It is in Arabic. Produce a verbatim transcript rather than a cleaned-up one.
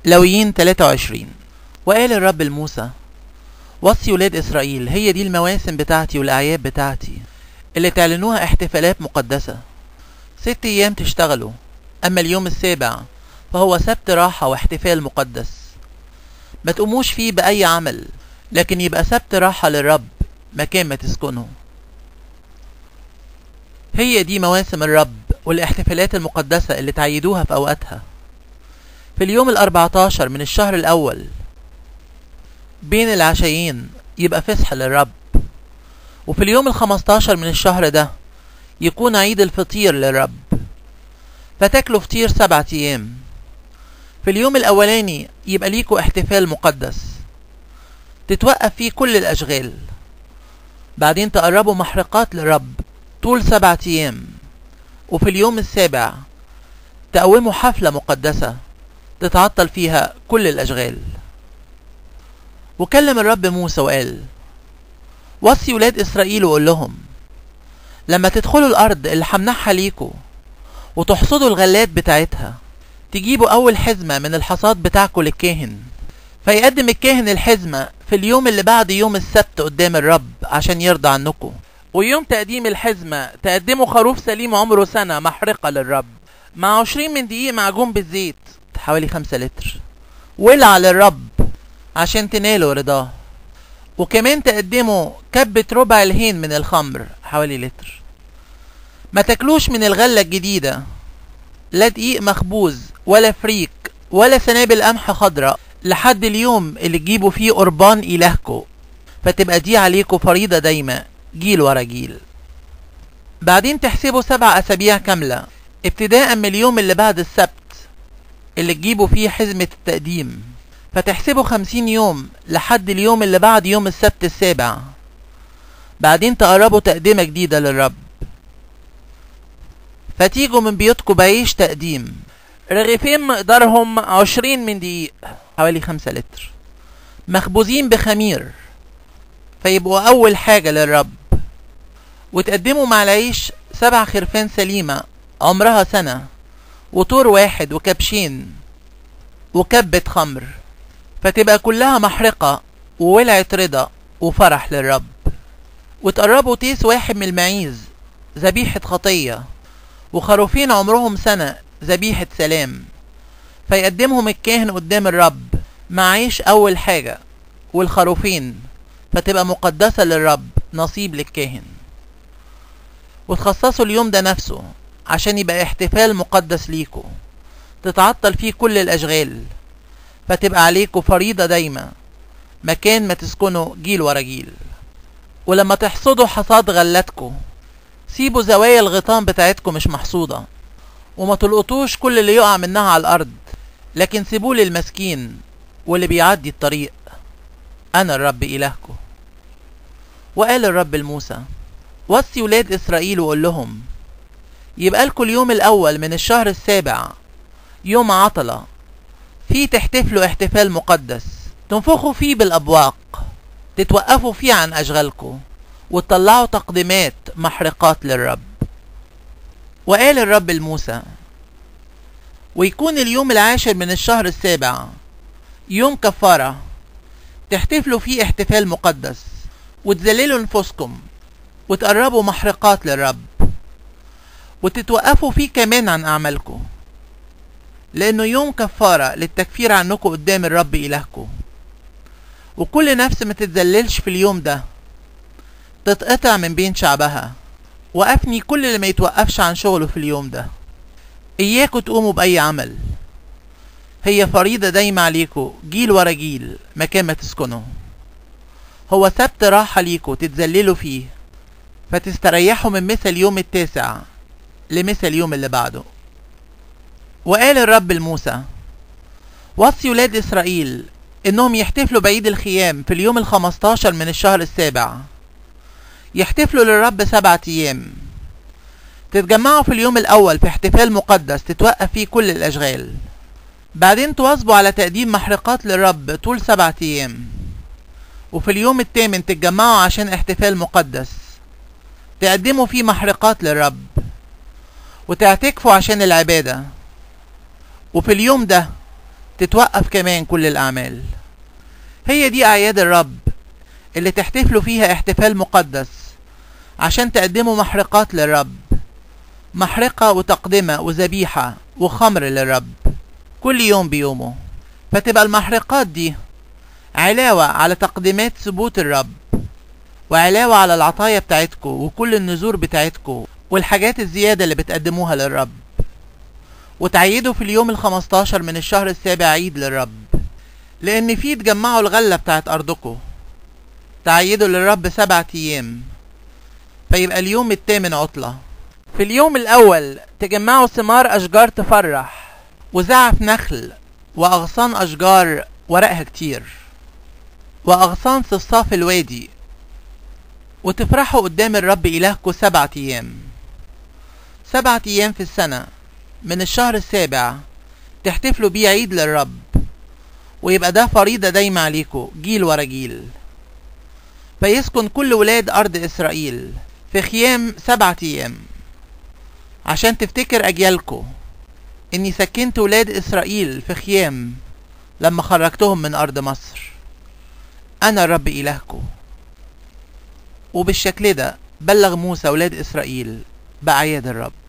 لويين تلاتة وعشرين. وقال الرب لموسى: وصي ولاد إسرائيل، هي دي المواسم بتاعتي والأعياد بتاعتي اللي تعلنوها احتفالات مقدسة. ست أيام تشتغلوا، أما اليوم السابع فهو سبت راحة واحتفال مقدس، ما تقوموش فيه بأي عمل، لكن يبقى سبت راحة للرب مكان ما تسكنوا. هي دي مواسم الرب والاحتفالات المقدسة اللي تعيدوها في أوقاتها. في اليوم الأربعتاشر من الشهر الأول بين العشيين يبقى فسح للرب، وفي اليوم الخمستاشر من الشهر ده يكون عيد الفطير للرب، فتاكلوا فطير سبعة أيام. في اليوم الأولاني يبقى ليكوا احتفال مقدس تتوقف فيه كل الأشغال، بعدين تقربوا محرقات للرب طول سبعة أيام، وفي اليوم السابع تقوموا حفلة مقدسة تتعطل فيها كل الأشغال. وكلم الرب موسى وقال: وصي ولاد إسرائيل وقول لهم لما تدخلوا الأرض اللي همنحها ليكوا وتحصدوا الغلات بتاعتها، تجيبوا أول حزمة من الحصاد بتاعكوا للكاهن، فيقدم الكاهن الحزمة في اليوم اللي بعد يوم السبت قدام الرب عشان يرضى عنكوا. ويوم تقديم الحزمة تقدموا خروف سليم عمره سنة محرقة للرب مع عشرين من دقيق معجون بالزيت حوالي خمسة لتر ولع للرب عشان تنالوا رضاه. وكمان تقدموا كبة ربع الهين من الخمر حوالي لتر. ما تاكلوش من الغلة الجديدة لا دقيق مخبوز ولا فريك ولا سنابل قمح خضراء لحد اليوم اللي تجيبوا فيه قربان إلهكو، فتبقى دي عليكم فريضة دايمة جيل ورا جيل. بعدين تحسبوا سبع أسابيع كاملة ابتداء من اليوم اللي بعد السبت اللي تجيبوا فيه حزمة التقديم، فتحسبوا خمسين يوم لحد اليوم اللي بعد يوم السبت السابع. بعدين تقربوا تقديمة جديدة للرب، فتيجوا من بيوتكم بعيش تقديم رغيفين مقدارهم عشرين من دقيق حوالي خمسة لتر مخبوزين بخمير، فيبقوا أول حاجة للرب. وتقدموا مع العيش سبع خرفان سليمة عمرها سنة وطور واحد وكبشين وكبة خمر، فتبقى كلها محرقة وولعة رضا وفرح للرب. وتقربوا تيس واحد من المعيز ذبيحة خطية، وخروفين عمرهم سنة ذبيحة سلام، فيقدمهم الكاهن قدام الرب مع عيش أول حاجة والخروفين، فتبقى مقدسة للرب نصيب للكاهن. وتخصصوا اليوم ده نفسه عشان يبقى احتفال مقدس ليكو تتعطل فيه كل الأشغال، فتبقى عليكو فريضة دايمة مكان ما تسكنوا جيل ورا جيل. ولما تحصدوا حصاد غلتكو سيبوا زوايا الغيطان بتاعتكو مش محصودة، وما تلقطوش كل اللي يقع منها على الأرض، لكن سيبوه للمسكين واللي بيعدي الطريق، أنا الرب إلهكو. وقال الرب لموسى: وصي ولاد إسرائيل وقول لهم يبقى لكم اليوم الأول من الشهر السابع يوم عطلة، فيه تحتفلوا احتفال مقدس، تنفخوا فيه بالأبواق، تتوقفوا فيه عن أشغالكم، وتطلعوا تقديمات محرقات للرب. وقال الرب لموسى: ويكون اليوم العاشر من الشهر السابع يوم كفارة، تحتفلوا فيه احتفال مقدس، وتذللوا نفوسكم وتقربوا محرقات للرب، وتتوقفوا فيه كمان عن أعمالكم، لأنه يوم كفارة للتكفير عنكم قدام الرب إلهكم. وكل نفس ما تتذللش في اليوم ده تتقطع من بين شعبها، وأفني كل اللي ما يتوقفش عن شغله في اليوم ده. إياكوا تقوموا بأي عمل، هي فريضة دايما عليكوا جيل ورا جيل مكان ما تسكنوا. هو سبت راحة ليكوا تتذللوا فيه، فتستريحوا من مثل اليوم التاسع لمثل اليوم اللي بعده. وقال الرب لموسى: وصي ولاد إسرائيل إنهم يحتفلوا بعيد الخيام في اليوم الخمستاشر من الشهر السابع، يحتفلوا للرب سبعة أيام. تتجمعوا في اليوم الأول في احتفال مقدس تتوقف فيه كل الأشغال، بعدين تواظبوا على تقديم محرقات للرب طول سبعة أيام. وفي اليوم الثامن تتجمعوا عشان احتفال مقدس تقدموا فيه محرقات للرب وتعتكفوا عشان العبادة. وفي اليوم ده تتوقف كمان كل الأعمال. هي دي أعياد الرب اللي تحتفلوا فيها احتفال مقدس عشان تقدموا محرقات للرب، محرقة وتقدمة وذبيحة وخمر للرب كل يوم بيومه. فتبقى المحرقات دي علاوة على تقديمات ثبوت الرب، وعلاوة على العطايا بتاعتكو وكل النذور بتاعتكو والحاجات الزيادة اللي بتقدموها للرب. وتعيدوا في اليوم الخمستاشر من الشهر السابع عيد للرب، لأن فيه تجمعوا الغلة بتاعت أرضكو. تعيدوا للرب سبعة أيام، فيبقى اليوم الثامن عطلة. في اليوم الأول تجمعوا ثمار أشجار تفرح، وزعف نخل، وأغصان أشجار ورقها كتير، وأغصان صفصاف الوادي، وتفرحوا قدام الرب إلهكو سبعة أيام. سبعة أيام في السنة من الشهر السابع تحتفلوا بيه عيد للرب، ويبقى ده فريضة دايما عليكو جيل ورا جيل. فيسكن كل ولاد أرض إسرائيل في خيام سبعة أيام، عشان تفتكر أجيالكو إني سكنت ولاد إسرائيل في خيام لما خرجتهم من أرض مصر. أنا الرب إلهكو. وبالشكل ده بلغ موسى ولاد إسرائيل بأعياد الرب.